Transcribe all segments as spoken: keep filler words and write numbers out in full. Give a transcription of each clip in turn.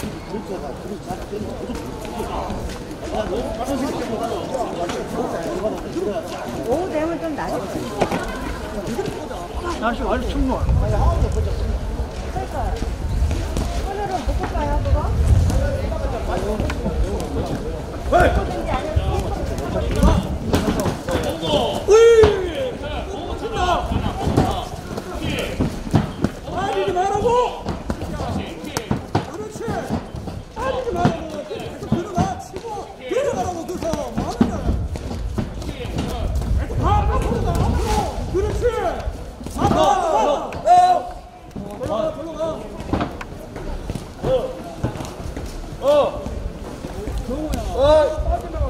오후 되면 좀 낮을 거예요. 날씨 완전 춥노. 그러니까 오늘은 못 볼까요, 그거? 빠지지 말라고! 그렇지! 빠지지 말라고! 계속 들어가! 치고! 들어가라고! 그래서 뭐하는 거야? 계속 가! 앞으로 가! 앞으로! 그렇지! 앞으로! 앞으로! 들어가! 들어가! 어! 어! 정우야! 어! 빠지다가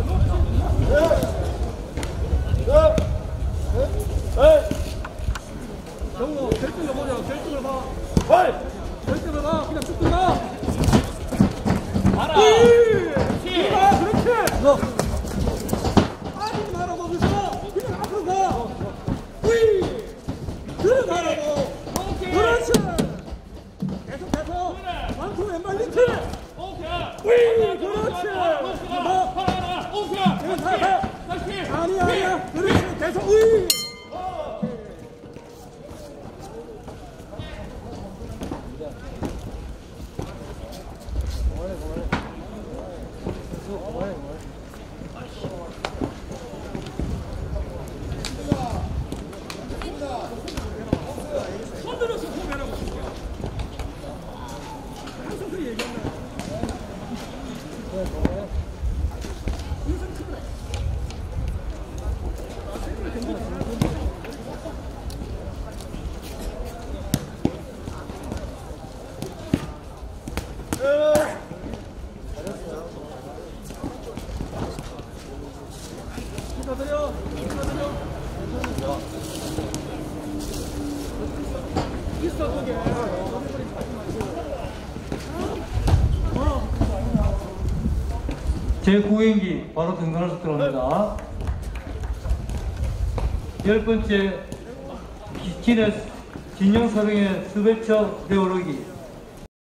정우! 결승을 보자! 결승을 봐! 헐! 결승을 봐! 그냥 쭉 들어가! 알아! 들어가! 그렇지! 너! 빠지지 말라고! 그래서 그냥 앞으로 가! 으이! 들어가라고! 그렇지! 계속 계속! 완투 왼발 리치! 으이! 그렇지! 너! 괜찮아! 아니야 아니야! 그렇지! 계속! 으이! 손들어서 포기하라고 항상 그 얘기한다. 인상 크다. 축하드려. 축하드려. 있어 그게. 제구 경기 바로 등단해서 들어옵니다. 열 번째 기kin의 진영사령의 수배처 배우르기